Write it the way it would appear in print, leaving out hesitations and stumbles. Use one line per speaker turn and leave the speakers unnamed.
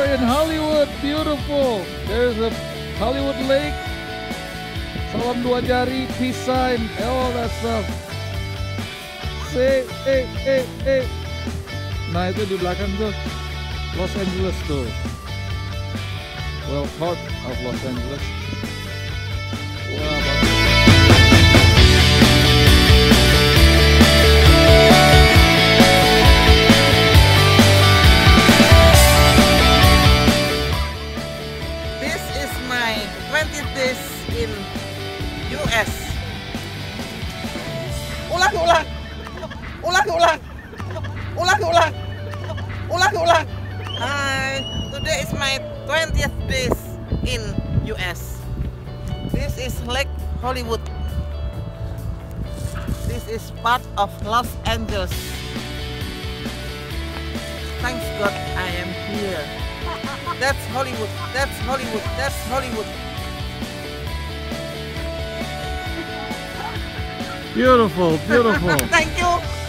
in Hollywood. Beautiful. There's a Hollywood Lake. Salam dua jari, peace sign, all that stuff. Say, Nah itu di belakang tuh Los Angeles tuh. Well, part of Los Angeles. Wah, bagus.
This is my 20th days in US. Ulang. Hi, today is my 20th days in US. This is Lake Hollywood. This is part of Los Angeles. Thanks God I am here. That's Hollywood. That's Hollywood. That's Hollywood.
Beautiful, beautiful.
Thank you.